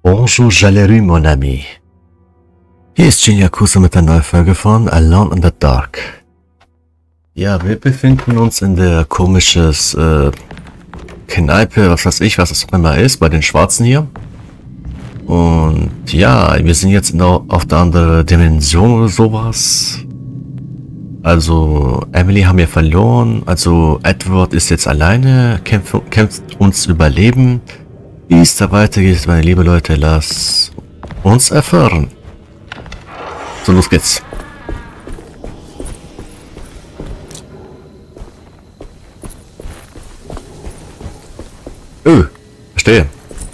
Bonjour Jalerie, mon ami. Hier ist Jin Yakuza mit einer neuen Folge von Alone in the Dark. Ja, wir befinden uns in der komisches Kneipe, was weiß ich, was das immer ist, bei den Schwarzen hier. Und ja, wir sind jetzt auf der anderen Dimension oder sowas. Also Emily haben wir verloren, also Edward ist jetzt alleine, kämpft ums Überleben. Wie es da weitergeht, meine liebe Leute, lasst uns erfahren. So, los geht's. Verstehe.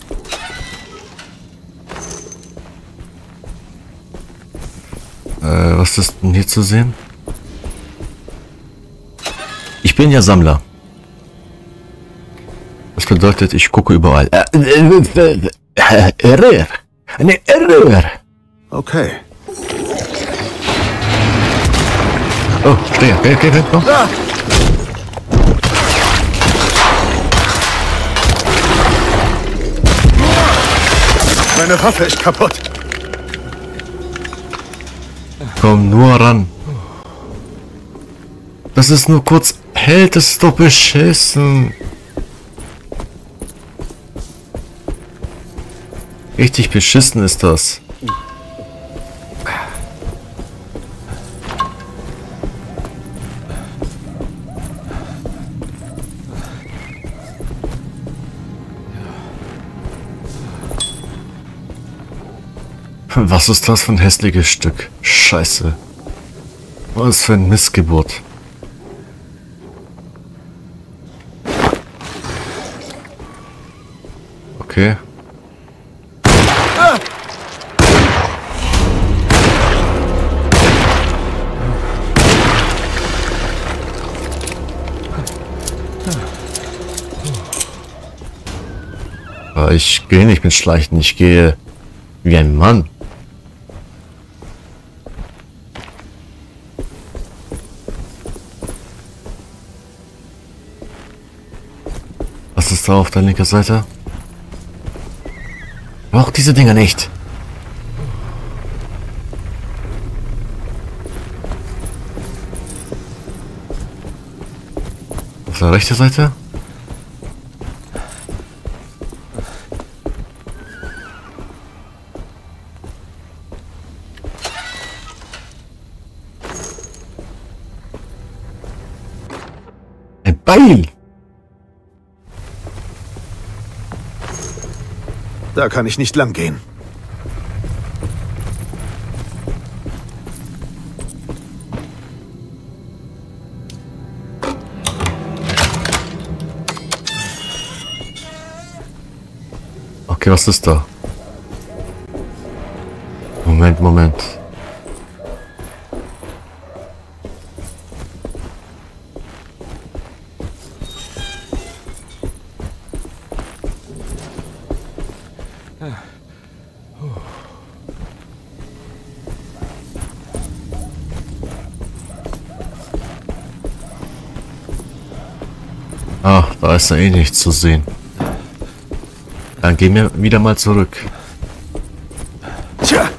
Was ist denn hier zu sehen? Ich bin ja Sammler. Das bedeutet, ich gucke überall. Error. Eine Error. Okay. Oh, stehe. Okay. Oh. Ah! Meine Waffe ist kaputt. Komm nur ran. Das ist nur kurz. Hält es doch beschissen. Richtig beschissen ist das. Was ist das für ein hässliches Stück? Scheiße. Was für ein Missgeburt. Okay. Ich gehe nicht mit Schleichen, ich gehe wie ein Mann. Was ist da auf der linken Seite? Auch diese Dinger nicht. Auf der rechten Seite? Ein Beil! Da kann ich nicht lang gehen. Okay, was ist da? Moment. Ah, da ist ja eh nichts zu sehen. Dann gehen wir wieder mal zurück. Tja.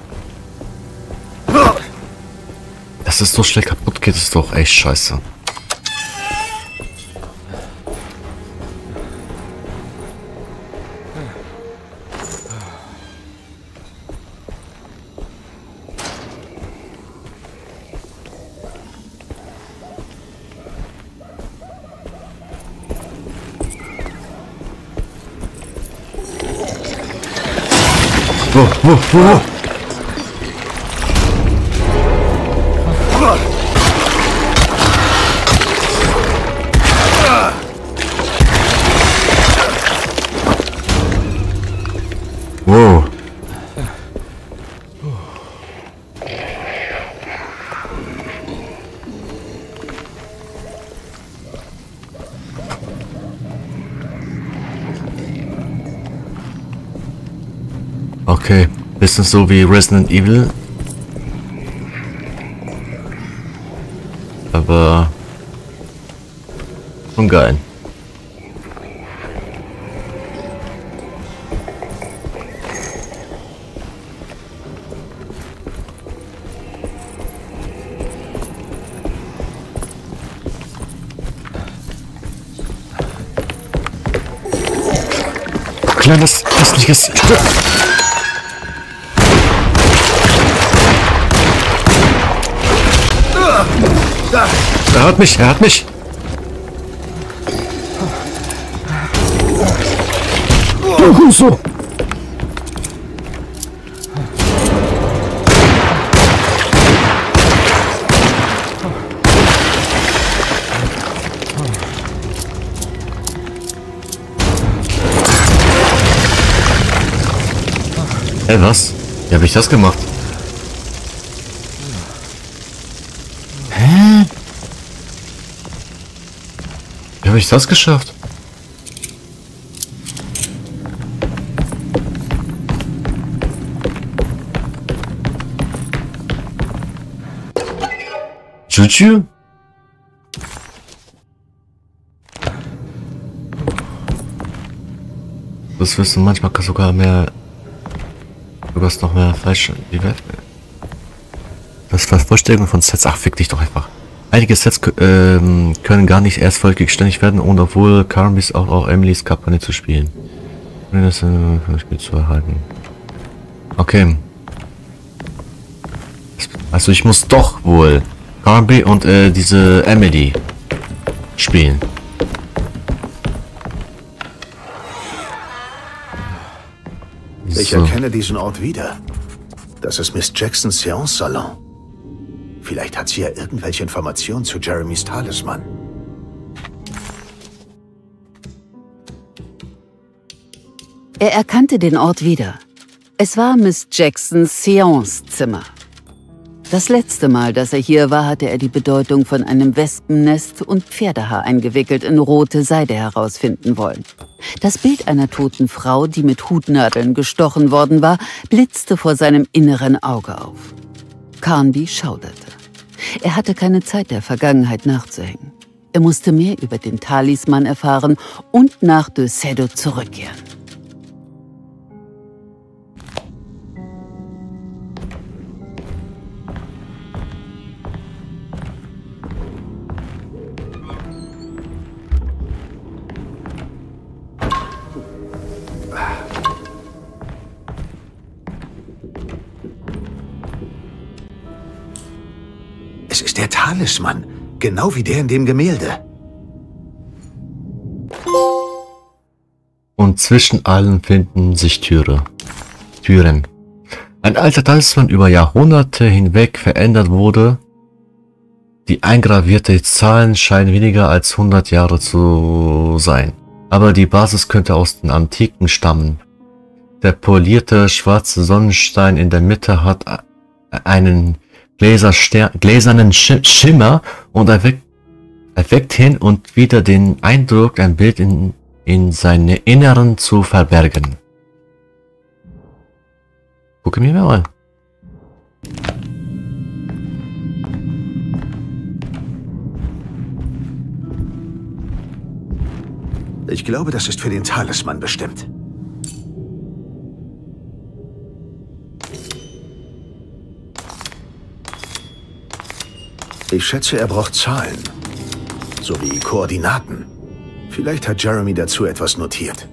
Dass es so schnell kaputt geht, ist doch echt scheiße. Wo? Wow. Okay, bisschen so wie Resident Evil. Aber schon geil. nein, das hässliches Stück. Er hat mich, er hat mich. So. Hey, was? Wie habe ich das gemacht? Hä? Wie habe ich das geschafft? Juju? Das Wissen manchmal kann sogar mehr. Du hast noch mehr Fleisch. Die Welt. Das Vervollständigung von Sets. Ach, fick dich doch einfach. Einige Sets können gar nicht erst vollständig werden, ohne wohl Carmbys auch Emilys Kampagne zu spielen. Das Spiel zu erhalten. Okay. Also ich muss doch wohl Carmby und diese Emily spielen. Ich erkenne diesen Ort wieder. Das ist Miss Jacksons Seance-Salon. Vielleicht hat sie ja irgendwelche Informationen zu Jeremys Talisman. Er erkannte den Ort wieder. Es war Miss Jacksons Seance-Zimmer. Das letzte Mal, dass er hier war, hatte er die Bedeutung von einem Wespennest und Pferdehaar eingewickelt in rote Seide herausfinden wollen. Das Bild einer toten Frau, die mit Hutnadeln gestochen worden war, blitzte vor seinem inneren Auge auf. Carnby schauderte. Er hatte keine Zeit, der Vergangenheit nachzuhängen. Er musste mehr über den Talisman erfahren und nach De Cedo zurückkehren. Es ist der Talisman, genau wie der in dem Gemälde. Und zwischen allen finden sich Türen. Ein alter Talisman über Jahrhunderte hinweg verändert wurde. Die eingravierte Zahlen scheinen weniger als 100 Jahre zu sein. Aber die Basis könnte aus den Antiken stammen. Der polierte schwarze Sonnenstein in der Mitte hat einen gläsernen Schimmer und erweckt hin und wieder den Eindruck, ein Bild in seine Inneren zu verbergen. Gucke mir mal. Ich glaube, das ist für den Talisman bestimmt. Ich schätze, er braucht Zahlen. Sowie Koordinaten. Vielleicht hat Jeremy dazu etwas notiert.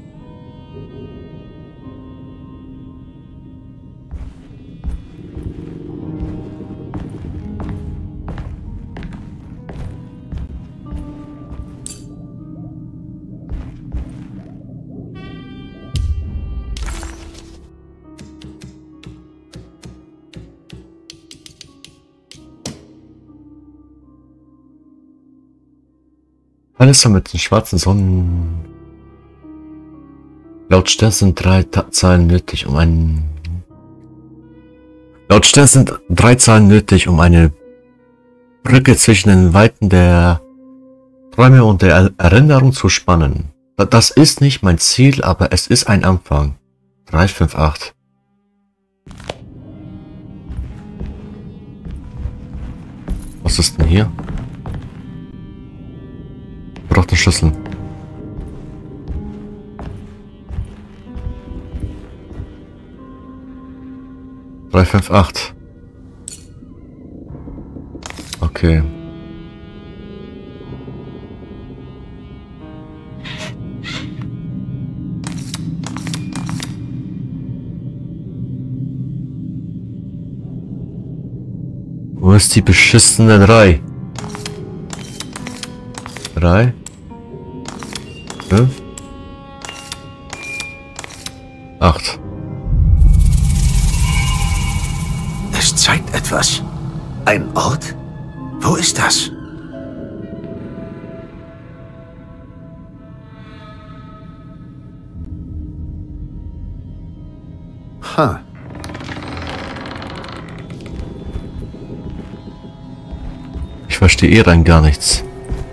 Alles mit den schwarzen Sonnen. Laut Stern sind drei Zahlen nötig, um eine Brücke zwischen den Weiten der Träume und der Erinnerung zu spannen. Das ist nicht mein Ziel, aber es ist ein Anfang. 358. Was ist denn hier? Braucht den Schlüssel. Drei, fünf, acht. Okay. Wo ist die beschissene 3? 3? 5? 8. Es zeigt etwas. Ein Ort? Wo ist das? Ha. Ich verstehe dann gar nichts.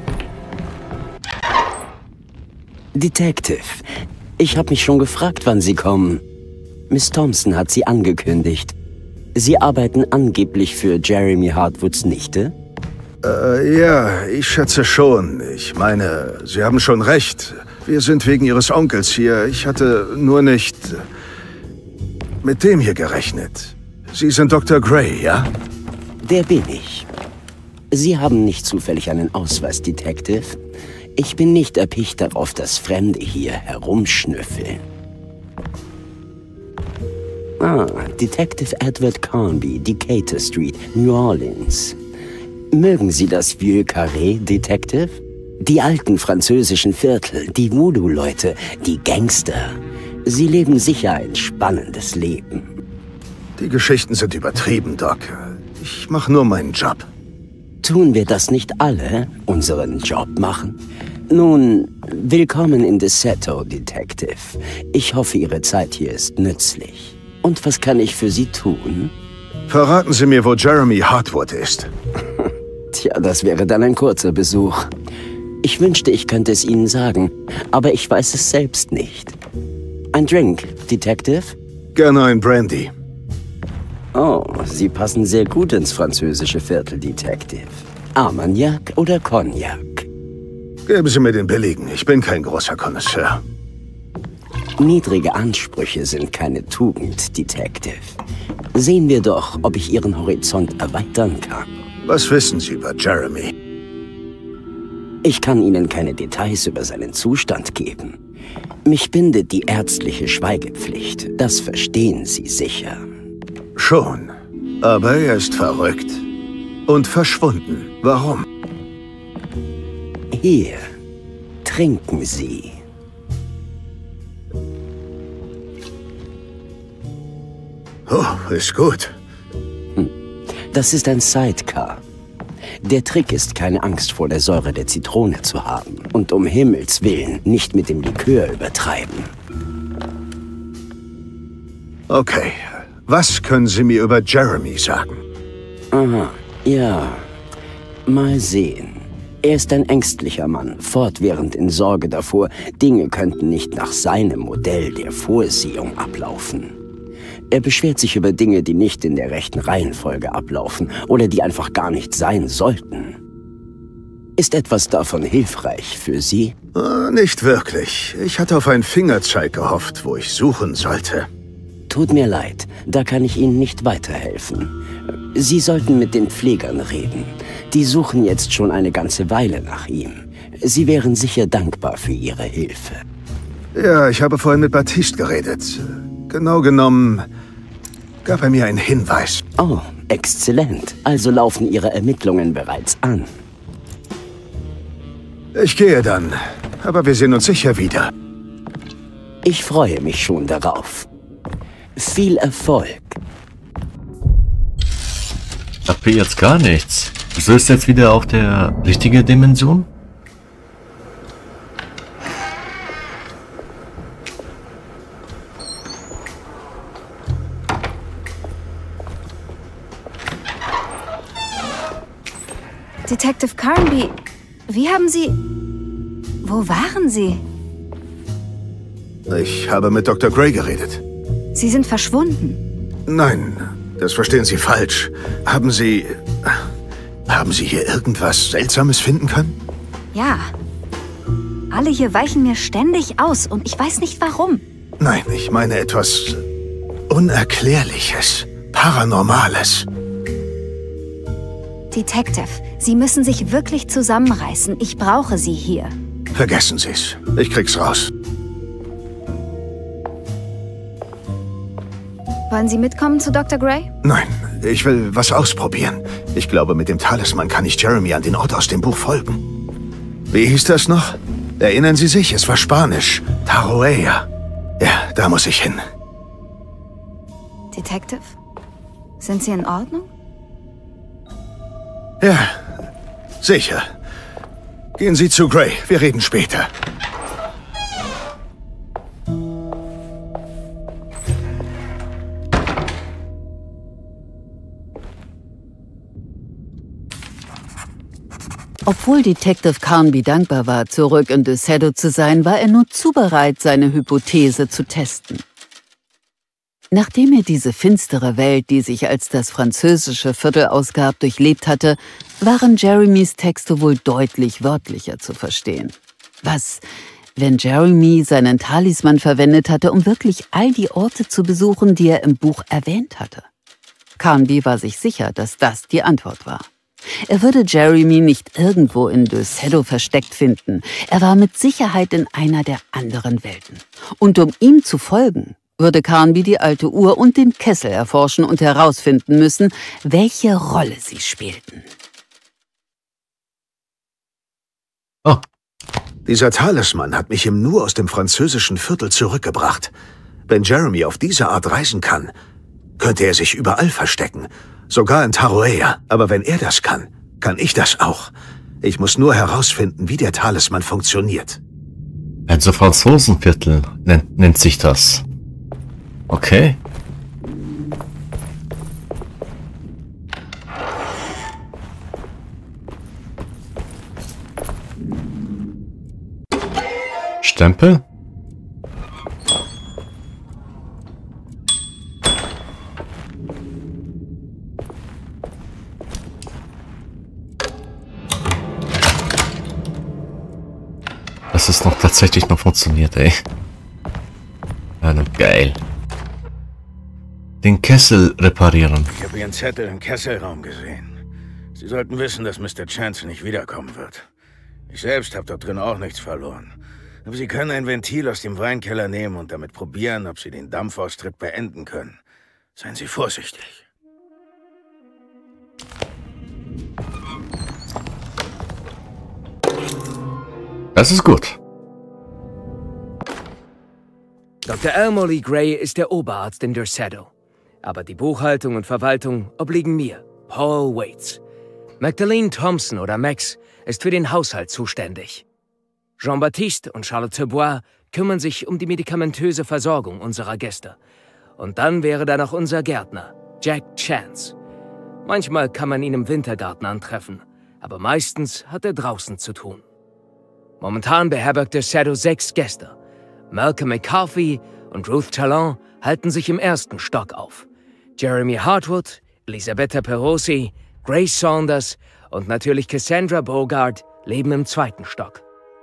Detective, ich habe mich schon gefragt, wann Sie kommen. Miss Thompson hat Sie angekündigt. Sie arbeiten angeblich für Jeremy Hartwoods Nichte? Ja, ich schätze schon. Ich meine, Sie haben schon recht. Wir sind wegen Ihres Onkels hier. Ich hatte nur nicht mit dem hier gerechnet. Sie sind Dr. Gray, ja? Der bin ich. Sie haben nicht zufällig einen Ausweis, Detective? Ich bin nicht erpicht darauf, dass Fremde hier herumschnüffeln. Ah, Detective Edward Carnby, Decatur Street, New Orleans. Mögen Sie das Vieux Carré, Detective? Die alten französischen Viertel, die Voodoo-Leute, die Gangster. Sie leben sicher ein spannendes Leben. Die Geschichten sind übertrieben, Doc. Ich mache nur meinen Job. Tun wir das nicht alle, unseren Job machen? Nun, willkommen in Deseto, Detective. Ich hoffe, Ihre Zeit hier ist nützlich. Und was kann ich für Sie tun? Verraten Sie mir, wo Jeremy Hartwood ist. Tja, das wäre dann ein kurzer Besuch. Ich wünschte, ich könnte es Ihnen sagen, aber ich weiß es selbst nicht. Ein Drink, Detective? Gerne ein Brandy. Oh, Sie passen sehr gut ins französische Viertel, Detective. Armagnac oder Cognac? Geben Sie mir den billigen. Ich bin kein großer Connoisseur. Niedrige Ansprüche sind keine Tugend, Detective. Sehen wir doch, ob ich Ihren Horizont erweitern kann. Was wissen Sie über Jeremy? Ich kann Ihnen keine Details über seinen Zustand geben. Mich bindet die ärztliche Schweigepflicht. Das verstehen Sie sicher. Schon. Aber er ist verrückt. Und verschwunden. Warum? Hier, trinken Sie. Oh, ist gut. Das ist ein Sidecar. Der Trick ist, keine Angst vor der Säure der Zitrone zu haben. Und um Himmels Willen nicht mit dem Likör übertreiben. Okay. Was können Sie mir über Jeremy sagen? Aha, ja. Mal sehen. Er ist ein ängstlicher Mann, fortwährend in Sorge davor, Dinge könnten nicht nach seinem Modell der Vorsehung ablaufen. Er beschwert sich über Dinge, die nicht in der rechten Reihenfolge ablaufen oder die einfach gar nicht sein sollten. Ist etwas davon hilfreich für Sie? Nicht wirklich. Ich hatte auf einen Fingerzeig gehofft, wo ich suchen sollte. Tut mir leid, da kann ich Ihnen nicht weiterhelfen. Sie sollten mit den Pflegern reden. Die suchen jetzt schon eine ganze Weile nach ihm. Sie wären sicher dankbar für Ihre Hilfe. Ja, ich habe vorhin mit Baptiste geredet. Genau genommen gab er mir einen Hinweis. Oh, exzellent. Also laufen Ihre Ermittlungen bereits an. Ich gehe dann, aber wir sehen uns sicher wieder. Ich freue mich schon darauf. Viel Erfolg. Ich habe jetzt gar nichts. Wieso ist jetzt wieder auf der richtigen Dimension? Detective Carnby, wie haben Sie... Wo waren Sie? Ich habe mit Dr. Gray geredet. Sie sind verschwunden. Nein, das verstehen Sie falsch. Haben Sie hier irgendwas Seltsames finden können? Ja. Alle hier weichen mir ständig aus und ich weiß nicht warum. Nein, ich meine etwas Unerklärliches, Paranormales. Detective, Sie müssen sich wirklich zusammenreißen. Ich brauche Sie hier. Vergessen Sie's. Ich krieg's raus. Wollen Sie mitkommen zu Dr. Gray? Nein, Ich will was ausprobieren. Ich glaube, mit dem Talisman kann ich Jeremy an den Ort aus dem Buch folgen. Wie hieß das noch? Erinnern Sie sich, es war Spanisch. Tarouea. Ja, da muss ich hin. Detective? Sind Sie in Ordnung? Ja, sicher. Gehen Sie zu Gray. Wir reden später. Obwohl Detective Carnby dankbar war, zurück in Desedo zu sein, war er nur zu bereit, seine Hypothese zu testen. Nachdem er diese finstere Welt, die sich als das französische Viertel ausgab, durchlebt hatte, waren Jeremys Texte wohl deutlich wörtlicher zu verstehen. Was, wenn Jeremy seinen Talisman verwendet hatte, um wirklich all die Orte zu besuchen, die er im Buch erwähnt hatte? Carnby war sich sicher, dass das die Antwort war. Er würde Jeremy nicht irgendwo in Desedo versteckt finden. Er war mit Sicherheit in einer der anderen Welten. Und um ihm zu folgen, würde Carnby die alte Uhr und den Kessel erforschen und herausfinden müssen, welche Rolle sie spielten. Oh. Dieser Talisman hat mich im Nu aus dem französischen Viertel zurückgebracht. Wenn Jeremy auf diese Art reisen kann, könnte er sich überall verstecken. Sogar in Tarouea. Aber wenn er das kann, kann ich das auch. Ich muss nur herausfinden, wie der Talisman funktioniert. Also Franzosenviertel nennt sich das. Okay. Stempel? Dass es noch tatsächlich noch funktioniert, ey. Also geil. Den Kessel reparieren. Ich habe Ihren Zettel im Kesselraum gesehen. Sie sollten wissen, dass Mr. Chance nicht wiederkommen wird. Ich selbst habe dort drin auch nichts verloren. Aber Sie können ein Ventil aus dem Weinkeller nehmen und damit probieren, ob Sie den Dampfaustritt beenden können. Seien Sie vorsichtig. Das ist gut. Dr. Elmo Lee Gray ist der Oberarzt in Desedo. Aber die Buchhaltung und Verwaltung obliegen mir, Paul Waits. Magdalene Thompson oder Max ist für den Haushalt zuständig. Jean-Baptiste und Charlotte Bois kümmern sich um die medikamentöse Versorgung unserer Gäste. Und dann wäre da noch unser Gärtner, Jack Chance. Manchmal kann man ihn im Wintergarten antreffen, aber meistens hat er draußen zu tun. Momentan beherbergt Desedo 6 Gäste. Malcolm McCarthy und Ruth Talon halten sich im 1. Stock auf. Jeremy Hartwood, Elisabetta Perosi, Grace Saunders und natürlich Cassandra Bogart leben im 2. Stock.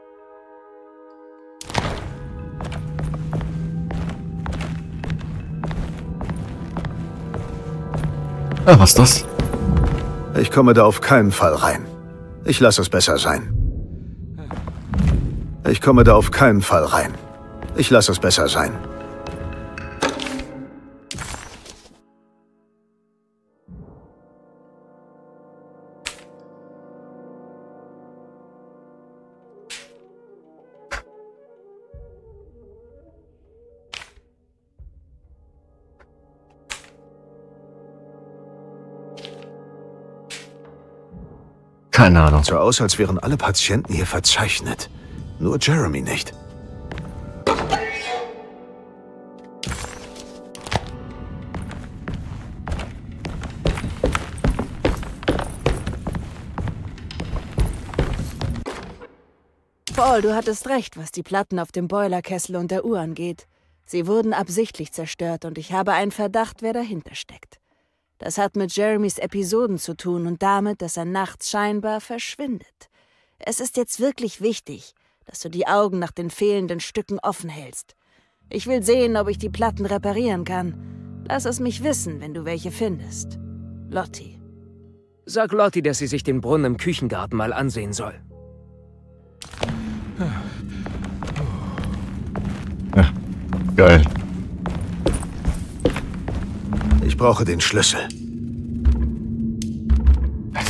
Ah, was ist das? Ich komme da auf keinen Fall rein. Ich lasse es besser sein. Ich komme da auf keinen Fall rein. Ich lasse es besser sein. Keine Ahnung. So aus, als wären alle Patienten hier verzeichnet. Nur Jeremy nicht. Paul, du hattest recht, was die Platten auf dem Boilerkessel und der Uhr angeht. Sie wurden absichtlich zerstört und ich habe einen Verdacht, wer dahinter steckt. Das hat mit Jeremys Episoden zu tun und damit, dass er nachts scheinbar verschwindet. Es ist jetzt wirklich wichtig, dass du die Augen nach den fehlenden Stücken offen hältst. Ich will sehen, ob ich die Platten reparieren kann. Lass es mich wissen, wenn du welche findest. Lottie. Sag Lottie, dass sie sich den Brunnen im Küchengarten mal ansehen soll. Ja, geil. Ich brauche den Schlüssel.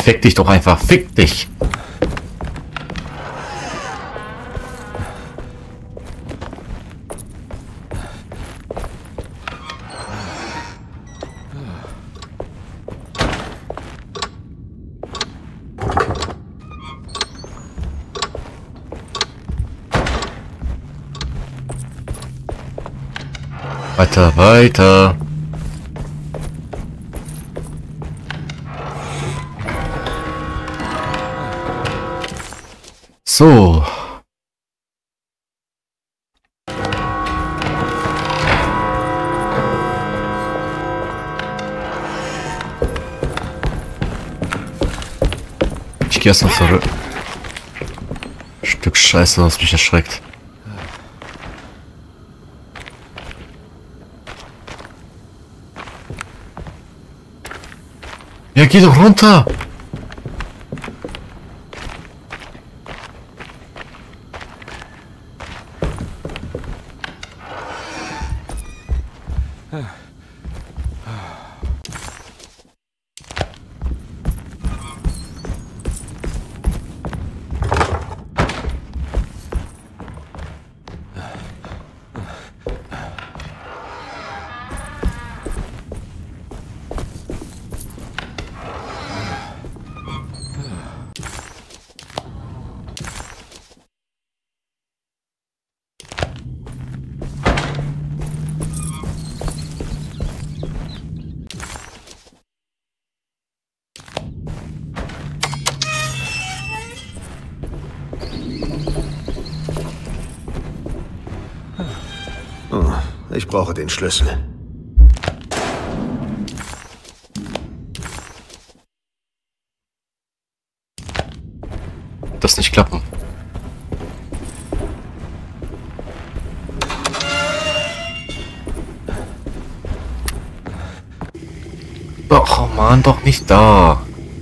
fick dich doch einfach. Fick dich. Weiter, weiter. So. Ich gehe erst noch zurück. Stück Scheiße, was mich erschreckt. Ja, geh doch runter! Ich brauche den Schlüssel. Das nicht klappen. Doch, oh Mann, doch nicht da.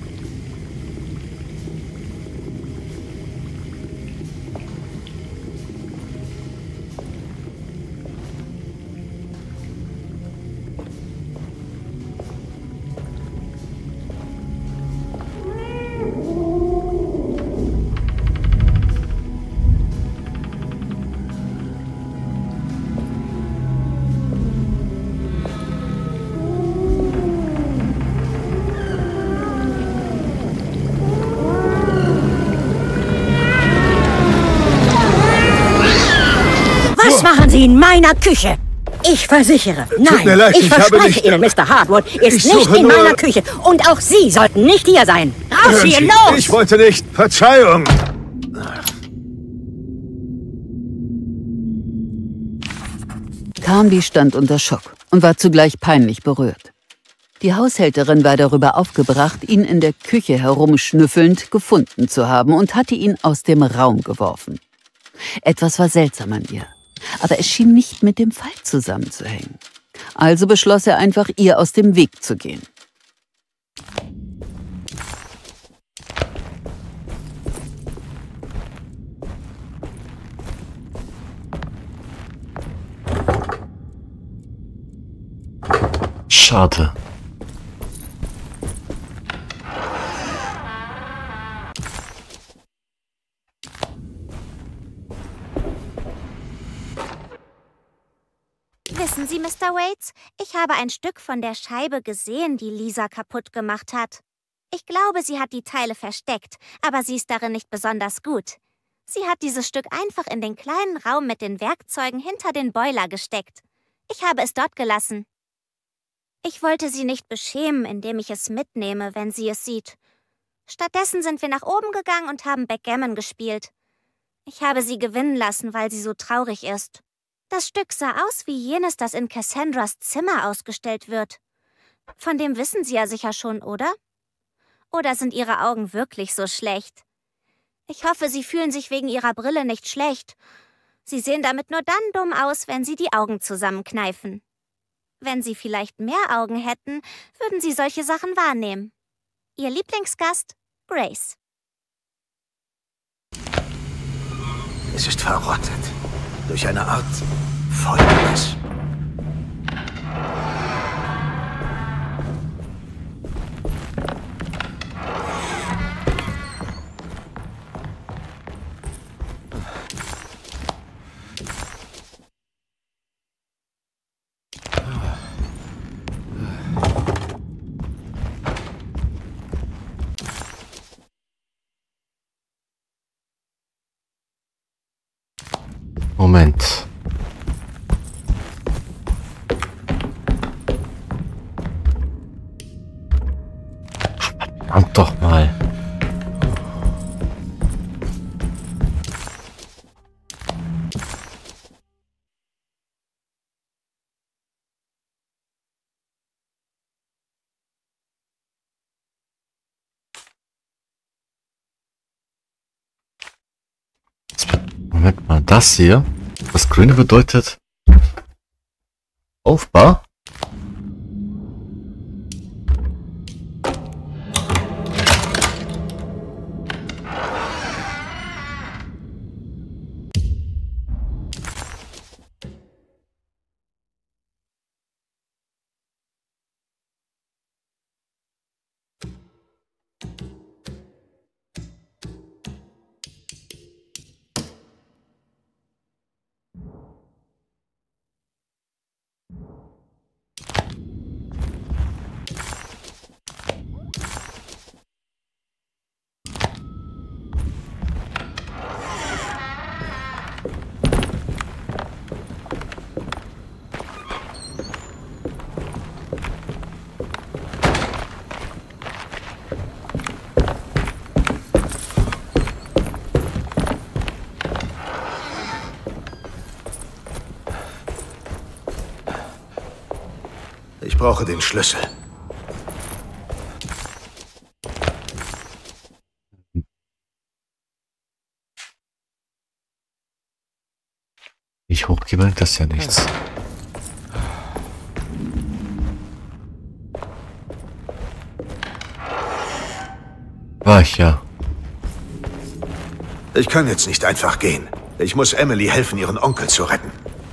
Was machen Sie in meiner Küche? Ich versichere, Tut mir leid, ich ich habe verspreche nicht... Ihnen, Mr. Hardwood ist Ich nicht suche in nur- meiner Küche. Und auch Sie sollten nicht hier sein. Raus Hören hier, Sie, los! ich wollte nicht... Verzeihung! Carnby stand unter Schock und war zugleich peinlich berührt. Die Haushälterin war darüber aufgebracht, ihn in der Küche herumschnüffelnd gefunden zu haben und hatte ihn aus dem Raum geworfen. Etwas war seltsam an ihr, aber es schien nicht mit dem Fall zusammenzuhängen. Also beschloss er einfach, ihr aus dem Weg zu gehen. Schade. Wissen Sie, Mr. Waits, ich habe ein Stück von der Scheibe gesehen, die Lisa kaputt gemacht hat. Ich glaube, sie hat die Teile versteckt, aber sie ist darin nicht besonders gut. Sie hat dieses Stück einfach in den kleinen Raum mit den Werkzeugen hinter den Boiler gesteckt. Ich habe es dort gelassen. Ich wollte sie nicht beschämen, indem ich es mitnehme, wenn sie es sieht. Stattdessen sind wir nach oben gegangen und haben Backgammon gespielt. Ich habe sie gewinnen lassen, weil sie so traurig ist. Das Stück sah aus wie jenes, das in Cassandras Zimmer ausgestellt wird. Von dem wissen Sie ja sicher schon, oder? Oder sind Ihre Augen wirklich so schlecht? Ich hoffe, Sie fühlen sich wegen Ihrer Brille nicht schlecht. Sie sehen damit nur dann dumm aus, wenn Sie die Augen zusammenkneifen. Wenn Sie vielleicht mehr Augen hätten, würden Sie solche Sachen wahrnehmen. Ihr Lieblingsgast, Grace. Es ist verrottet. Durch eine Art Fäulnis. Moment. Verdammt doch mal. Moment mal, das hier. Das Grüne bedeutet Aufbau. Ich brauche den Schlüssel. Ich hochgebe, das ist ja nichts. War ich ja. Ich kann jetzt nicht einfach gehen. Ich muss Emily helfen, ihren Onkel zu retten.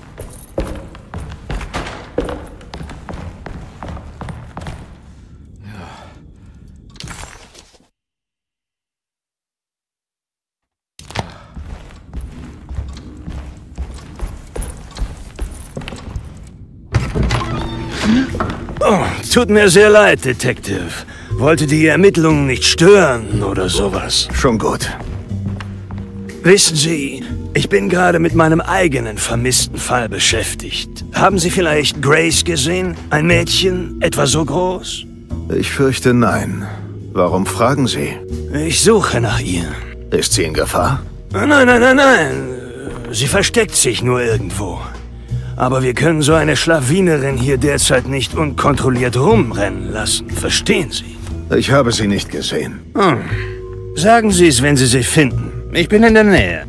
Oh, tut mir sehr leid, Detective. Wollte die Ermittlungen nicht stören oder sowas. Schon gut. Wissen Sie, ich bin gerade mit meinem eigenen vermissten Fall beschäftigt. Haben Sie vielleicht Grace gesehen? Ein Mädchen, etwa so groß? Ich fürchte nein. Warum fragen Sie? Ich suche nach ihr. Ist sie in Gefahr? Nein. Sie versteckt sich nur irgendwo. Aber wir können so eine Schlawinerin hier derzeit nicht unkontrolliert rumrennen lassen. Verstehen Sie? Ich habe sie nicht gesehen. Sagen Sie es, wenn Sie sie finden. Ich bin in der Nähe.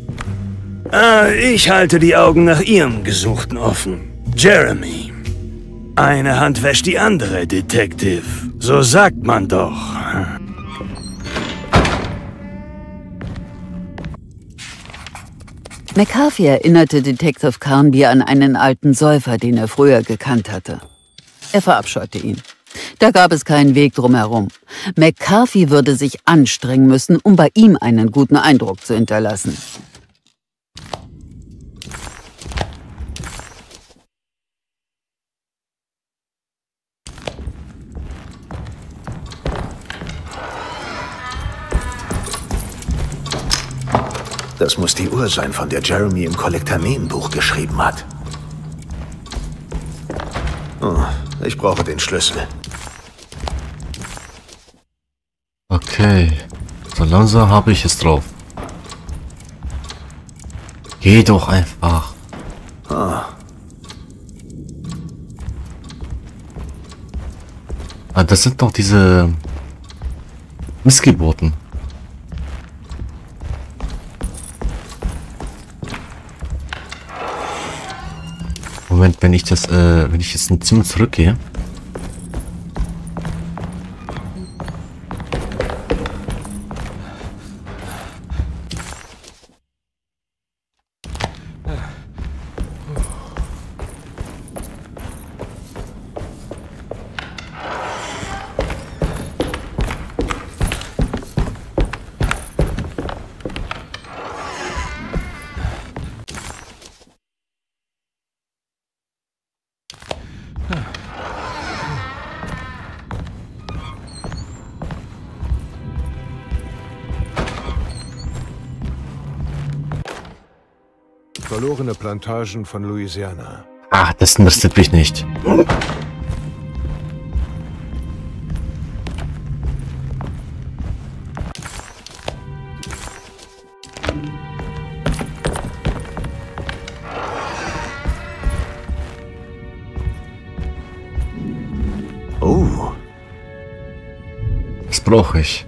Ich halte die Augen nach Ihrem Gesuchten offen. Jeremy. Eine Hand wäscht die andere, Detective. So sagt man doch. McCarthy erinnerte Detective Carnby an einen alten Säufer, den er früher gekannt hatte. Er verabscheute ihn. Da gab es keinen Weg drumherum. McCarthy würde sich anstrengen müssen, um bei ihm einen guten Eindruck zu hinterlassen. Das muss die Uhr sein, von der Jeremy im Kollektanenbuch geschrieben hat. Oh, ich brauche den Schlüssel. Okay. So langsam habe ich es drauf. Geh doch einfach. Das sind doch diese Missgeburten. Moment, wenn ich jetzt ein Zimmer zurückgehe. verlorene Plantagen von Louisiana. Ah, das interessiert mich nicht. Oh. Das brauche ich.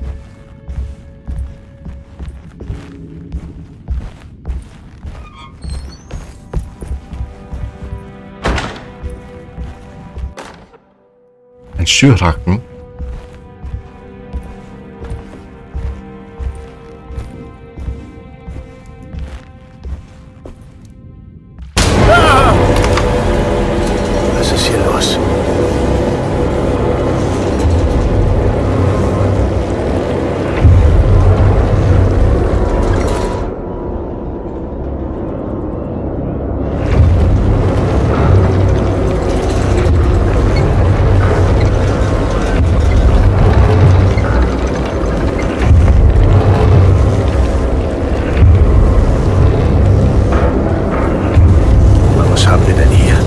Ein Schürhaken. Was ist hier los? Was haben wir denn hier?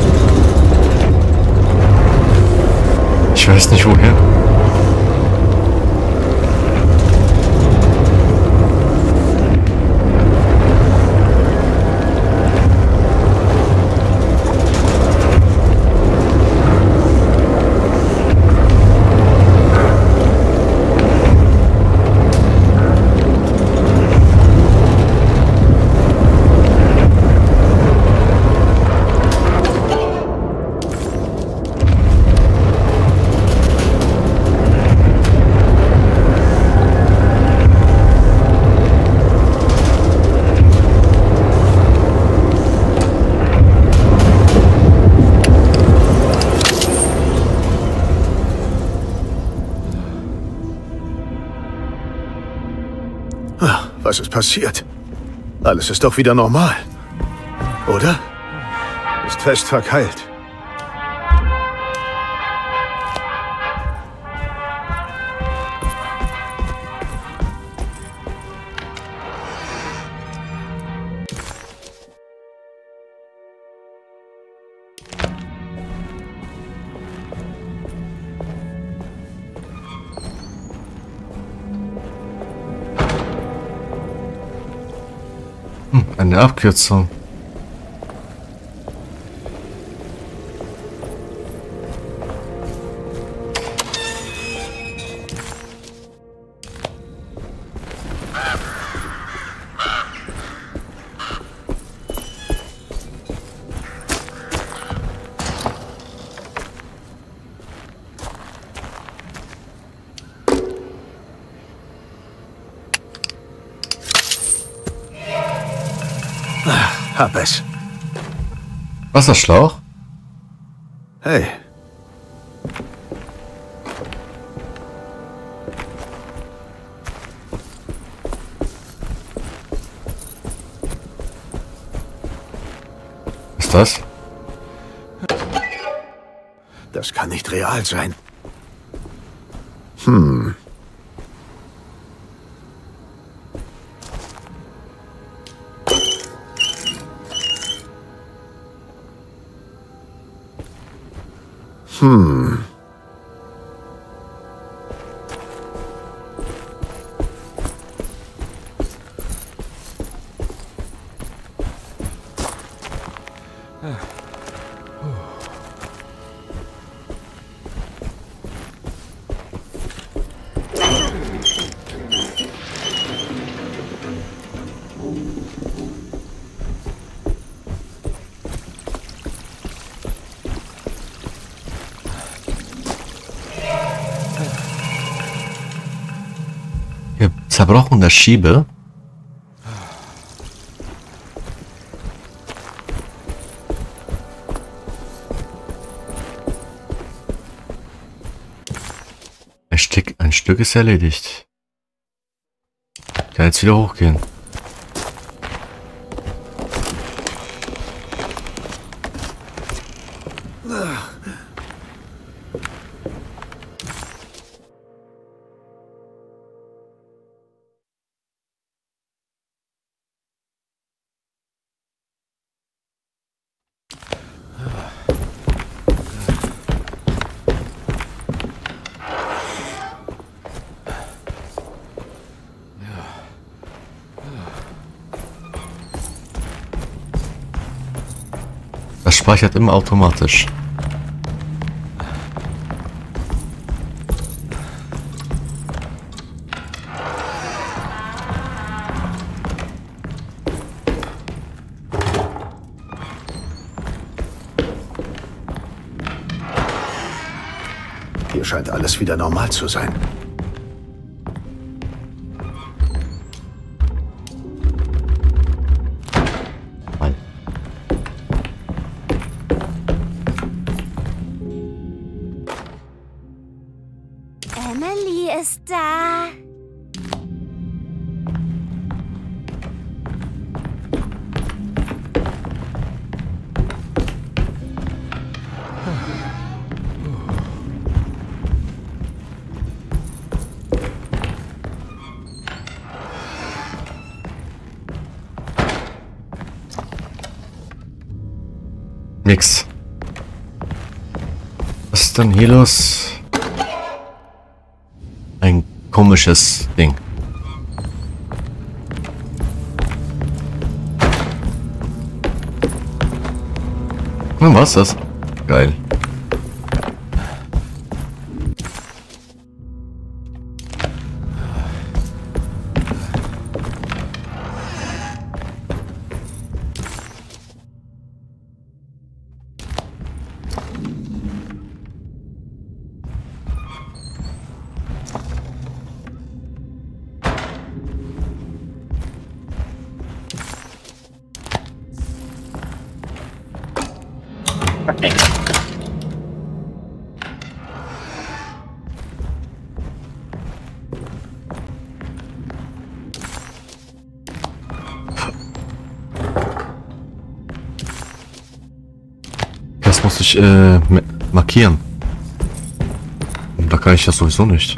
Ich weiß nicht woher. Was ist passiert? Alles ist doch wieder normal. Oder? Ist fest verkeilt. Eine Abkürzung. Hab es. Wasserschlauch? Hey. Was ist das? Das kann nicht real sein. Hm. Hier, zerbrochener Schiebe. Ein Stück ist erledigt. Kann jetzt wieder hochgehen. speichert immer automatisch. Hier scheint alles wieder normal zu sein. Emily ist da. Nix. Was ist denn hier los? Ein komisches Ding. Na, was ist das? Geil. Das muss ich markieren. Und da kann ich das sowieso nicht.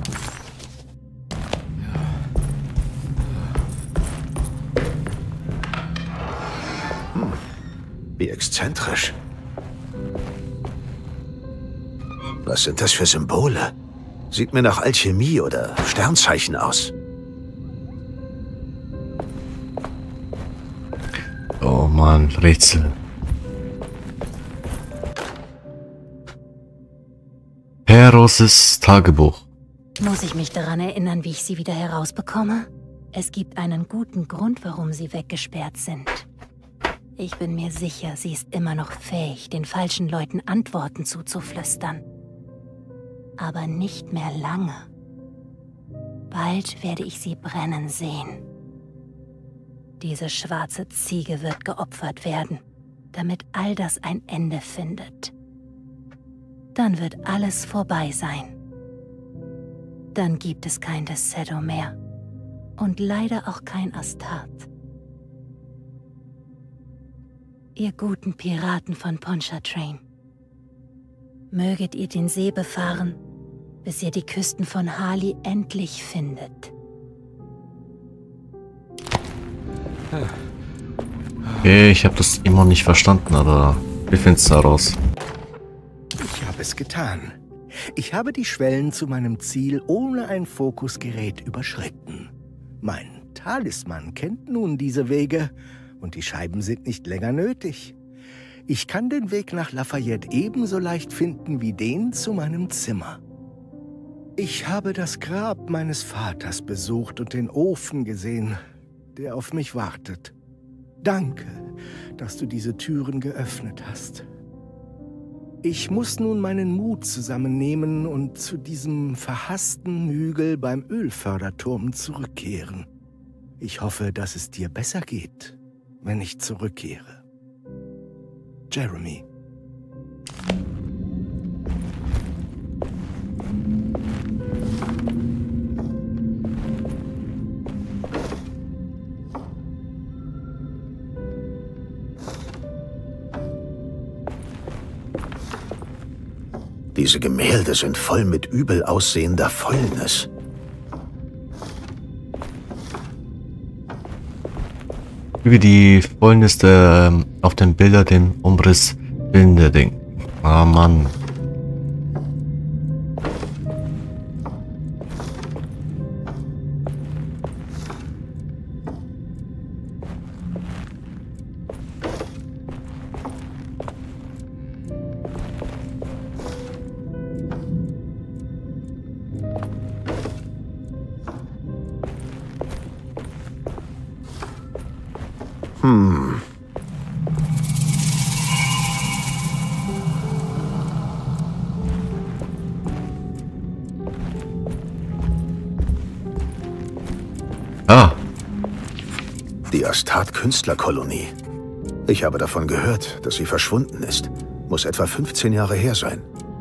Wie exzentrisch. Was sind das für Symbole? Sieht mir nach Alchemie oder Sternzeichen aus. Oh Mann, Rätsel. Perros' Tagebuch. Muss ich mich daran erinnern, wie ich sie wieder herausbekomme? Es gibt einen guten Grund, warum sie weggesperrt sind. Ich bin mir sicher, sie ist immer noch fähig, den falschen Leuten Antworten zuzuflüstern. Aber nicht mehr lange. Bald werde ich sie brennen sehen. Diese schwarze Ziege wird geopfert werden, damit all das ein Ende findet. Dann wird alles vorbei sein. Dann gibt es kein Desedo mehr. Und leider auch kein Astart. Ihr guten Piraten von Pontchartrain. Möget ihr den See befahren, bis ihr die Küsten von Hali endlich findet. Okay, ich habe das immer nicht verstanden, aber wir finden es heraus. Ich habe es getan. Ich habe die Schwellen zu meinem Ziel ohne ein Fokusgerät überschritten. Mein Talisman kennt nun diese Wege und die Scheiben sind nicht länger nötig. Ich kann den Weg nach Lafayette ebenso leicht finden wie den zu meinem Zimmer. Ich habe das Grab meines Vaters besucht und den Ofen gesehen, der auf mich wartet. Danke, dass du diese Türen geöffnet hast. Ich muss nun meinen Mut zusammennehmen und zu diesem verhassten Hügel beim Ölförderturm zurückkehren. Ich hoffe, dass es dir besser geht, wenn ich zurückkehre. Jeremy. Diese Gemälde sind voll mit übel aussehender Fäulnis. Wie die Fäulnis auf den Bildern den Umriss bildende Ding. Ah Mann. Ah. Die Astart-Künstlerkolonie. Ich habe davon gehört, dass sie verschwunden ist. Muss etwa 15 Jahre her sein.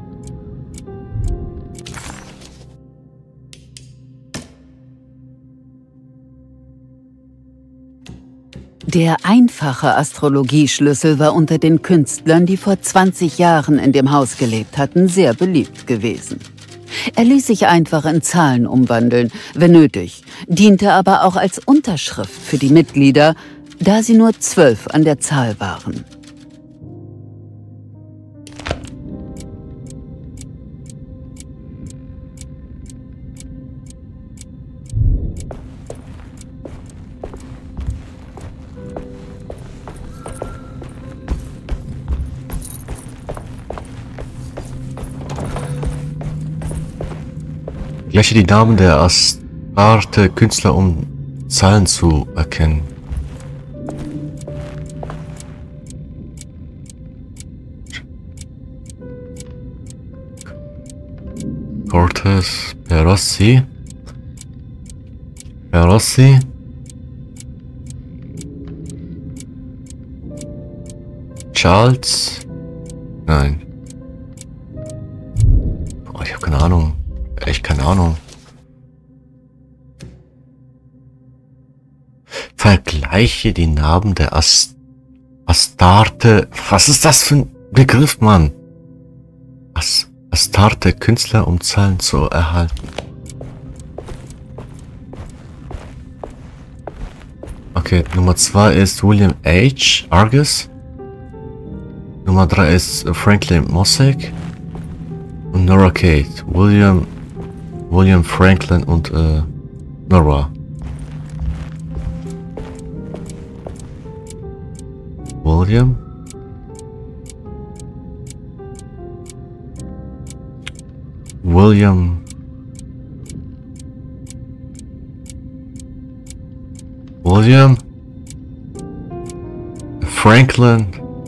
Der einfache Astrologieschlüssel war unter den Künstlern, die vor 20 Jahren in dem Haus gelebt hatten, sehr beliebt gewesen. Er ließ sich einfach in Zahlen umwandeln, wenn nötig, diente aber auch als Unterschrift für die Mitglieder, da sie nur 12 an der Zahl waren. Gleiche die Namen der Astarte-Künstler, um Zahlen zu erkennen. Cortez, Perossi, Charles, nein. Oh, ich habe keine Ahnung. Echt keine Ahnung. Vergleiche die Namen der Astarte. Was ist das für ein Begriff, Mann? Astarte Künstler, um Zahlen zu erhalten. Okay, Nummer 2 ist William H. Argus. Nummer 3 ist Franklin Mossack. Und Nora Kate. William Franklin und Nora. William Franklin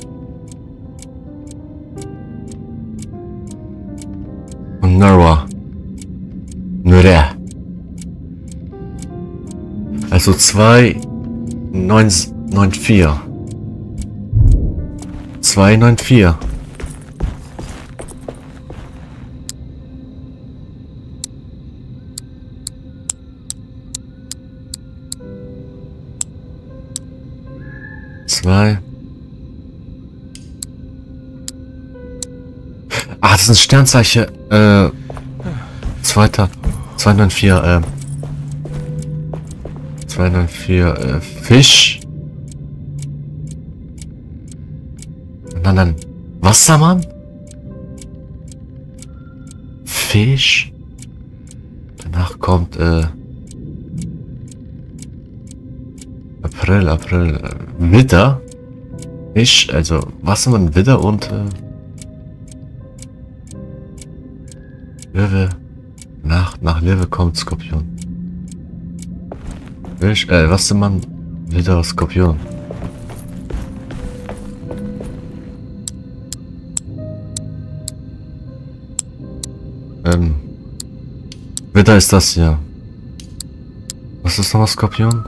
und Nora. Also 294. 294. Ah, das ist ein Sternzeichen. 294, 294, Fisch. Nein. Wassermann? Fisch. Danach kommt, April, Widder. Fisch, also Wassermann, Widder und, Löwe. Nach Löwe kommt Skorpion. Fisch, Wassermann, Widder, Skorpion. Widder ist das hier. Was ist nochmal Skorpion?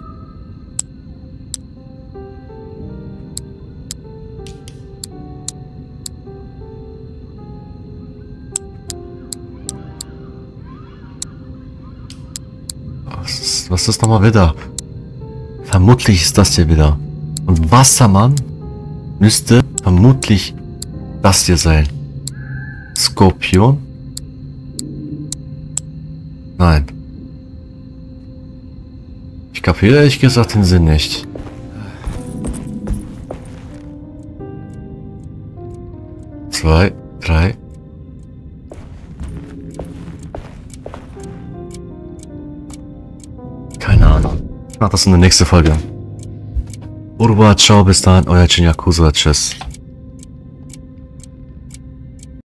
Was ist nochmal Widder? Vermutlich ist das hier wieder. Und Wassermann müsste vermutlich das hier sein. Skorpion? Nein. Ich kapiere ehrlich gesagt den Sinn nicht. Zwei, drei. Keine Ahnung. Ich mach das in der nächsten Folge. Urba, ciao, bis dahin, euer Jin Yakuza, tschüss.